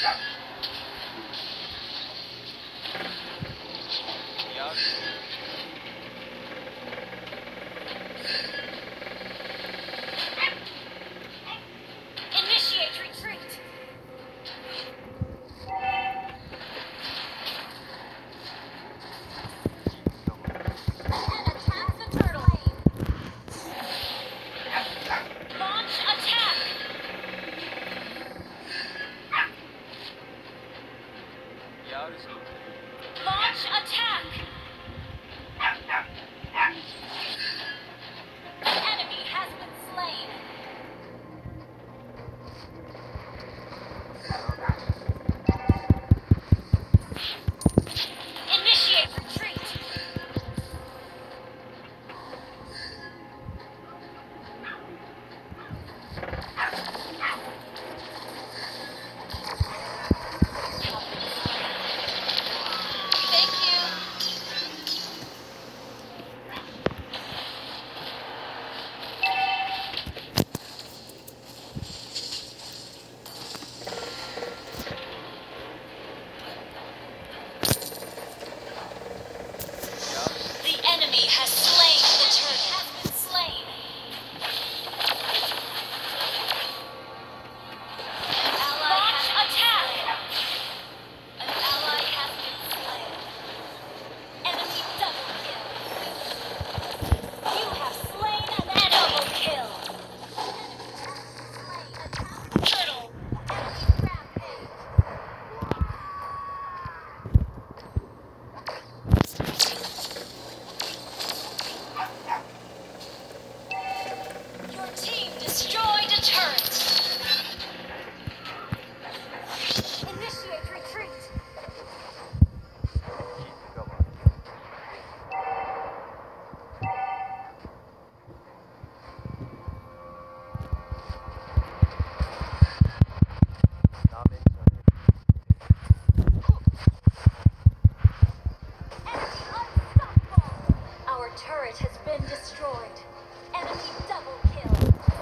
Initiate retreat. Attack the turtle. Launch attack. Launch attack. The enemy has been slain. Initiate retreat. Thank you. The enemy has slain the turtle. Has been slain. An ally Launch attack. An ally has been slain. Enemy double kill. You have slain an double kill. Turtle. Enemy rampage. Your team destroyed a turret. Initiate retreat. Enemy unstoppable. Our turret has been destroyed. Enemy double kill.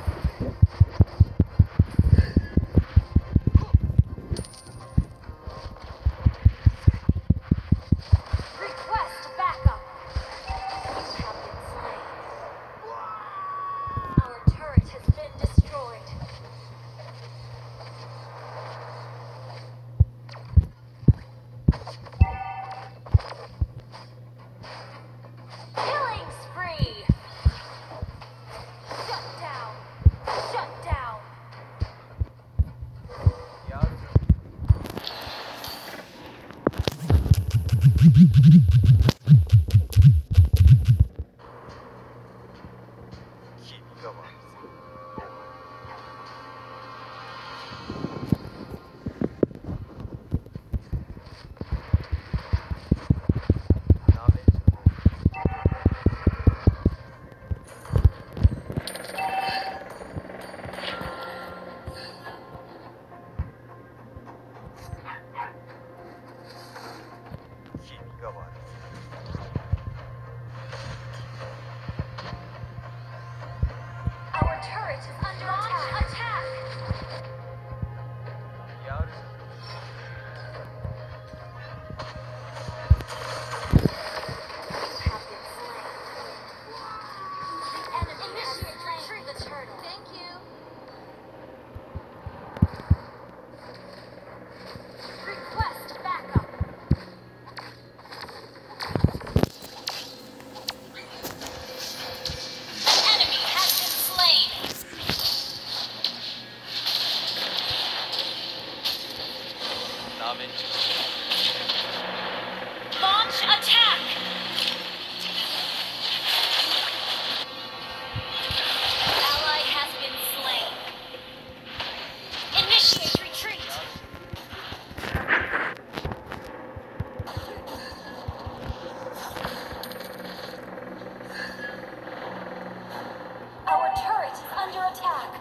Request backup. You have been slain. Our turret has been destroyed. Killing spree. Shut down. Shut down. Our turret is under attack. You have been slain. The enemy has slain the turtle. Thank you. Request backup. An enemy has been slain. Launch attack. Ally has been slain. Initiate retreat. Our turret is under attack.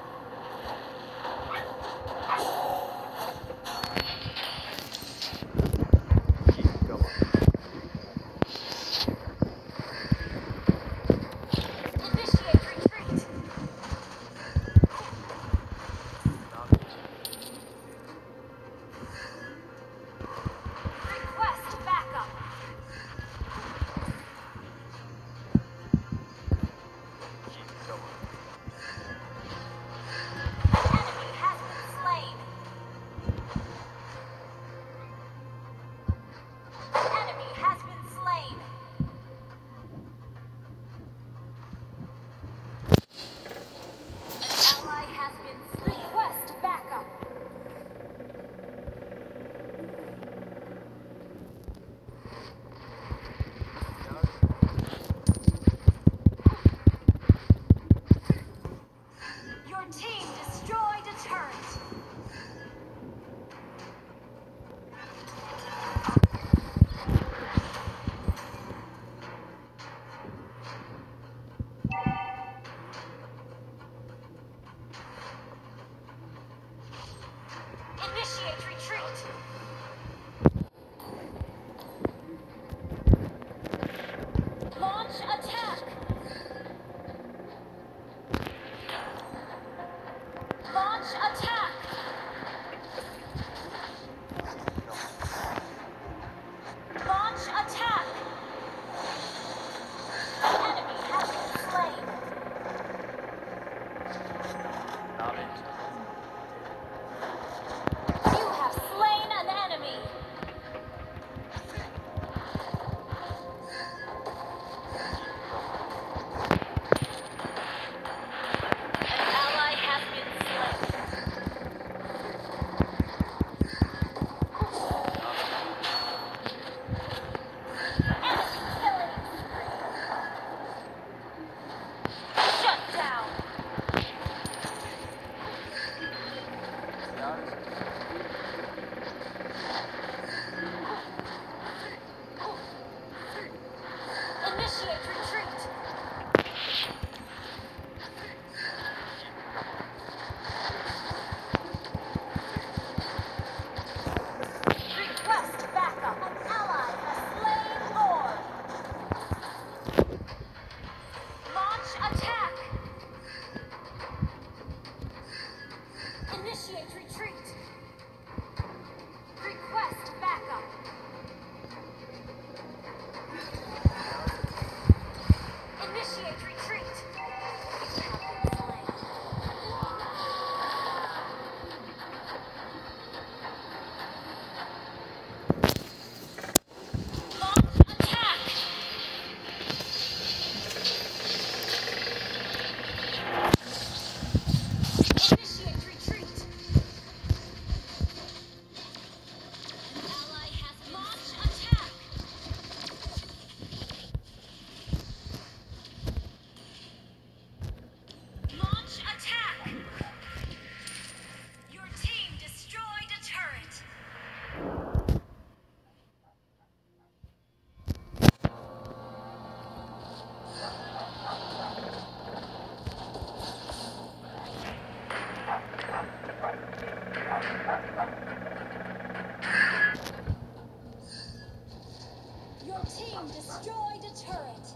Your team destroyed a turret.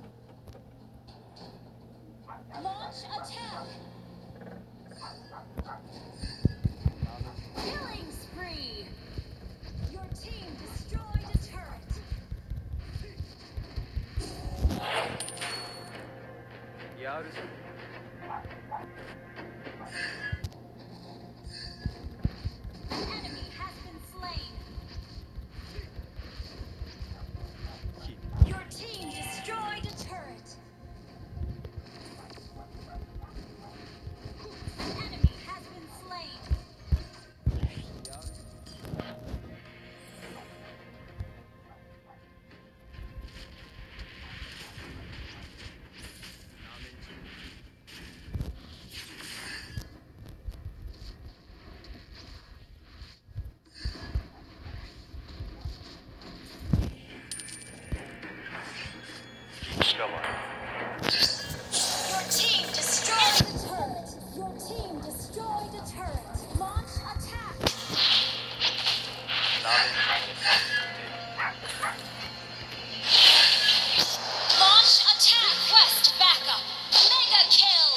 Launch attack. Killing spree. Your team destroyed a turret. An enemy has been slain. Your team destroyed a turret. An enemy has been slain. Your team destroyed a turret. Your team destroyed a turret. Launch attack. Launch attack. Quest backup. Mega kill.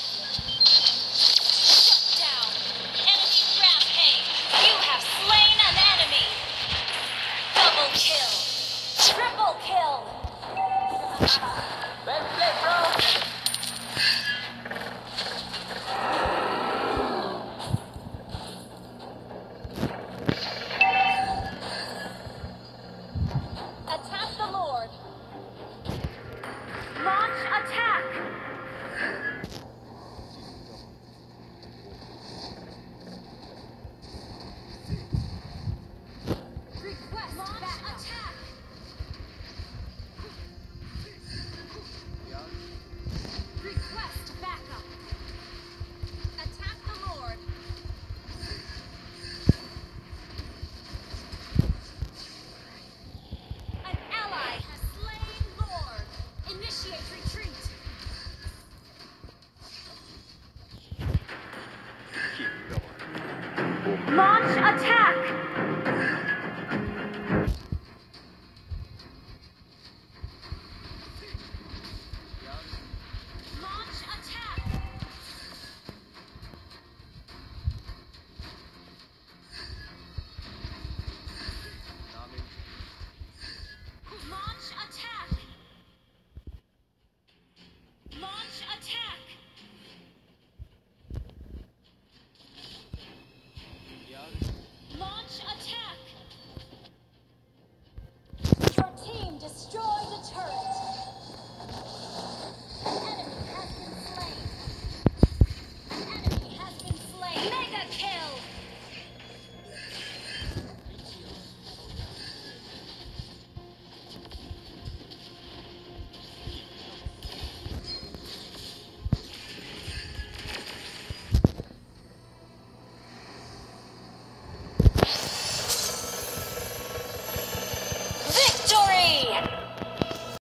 Shut down. Enemy rampage. You have slain an enemy. Double kill. Triple kill. Well played, bro. Attack the Lord. Launch attack. Request launch attack. Request backup. Attack the Lord. An ally has slain Lord. Initiate retreat. Launch attack.